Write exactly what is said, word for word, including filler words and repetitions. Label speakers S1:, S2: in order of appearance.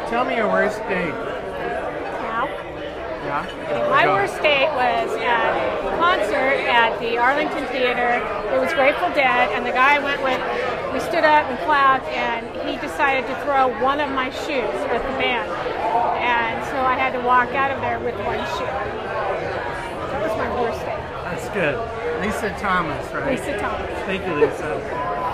S1: tell me your worst date.
S2: Now,
S1: Yeah?
S2: okay, my worst date was at a concert at the Arlington Theater. It was Grateful Dead, and the guy I went with, we stood up and clapped, and he decided to throw one of my shoes at the band. And so I had to walk out of there with one shoe. That was my worst date.
S1: That's good. Lisa Thomas, right?
S2: Lisa Thomas.
S1: Thank you, Lisa.